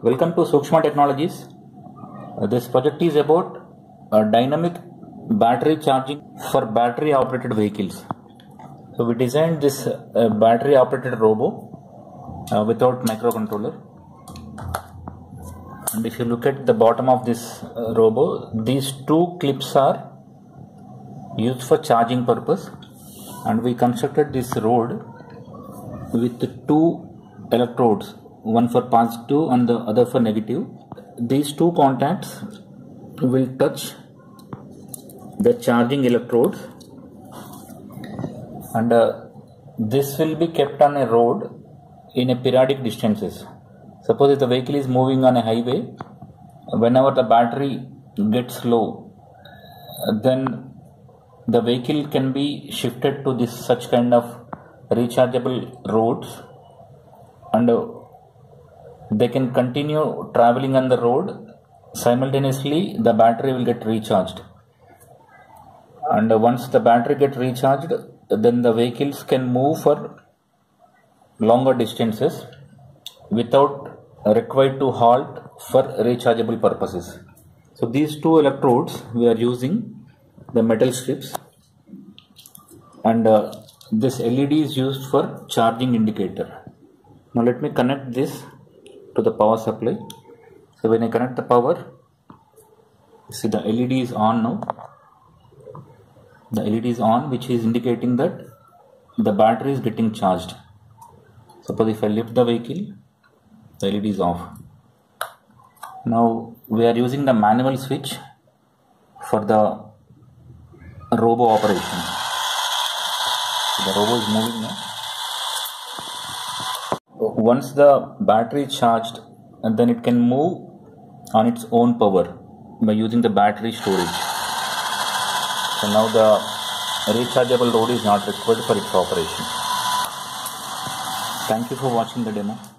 Welcome to Sukshma Technologies. This project is about dynamic battery charging for battery operated vehicles. So we designed this battery operated robo without microcontroller. And if you look at the bottom of this robo, these two clips are used for charging purpose, and we constructed this rod with two electrodes, one for positive and the other for negative. These two contacts will touch the charging electrodes, and this will be kept on a road in a periodic distances. Suppose if the vehicle is moving on a highway, whenever the battery gets low, then the vehicle can be shifted to this such kind of rechargeable roads, and they can continue traveling on the road. Simultaneously the battery will get recharged, and once the battery gets recharged, then the vehicles can move for longer distances without required to halt for rechargeable purposes. So these two electrodes, we are using the metal strips, and this LED is used for charging indicator. Now let me connect this to the power supply. So when I connect the power, see the LED is on now. The LED is on, which is indicating that the battery is getting charged. Suppose if I lift the vehicle, the LED is off. Now we are using the manual switch for the robo operation. So the robo is moving now. Once the battery is charged, and then it can move on its own power by using the battery storage. So now the rechargeable load is not required for its operation. Thank you for watching the demo.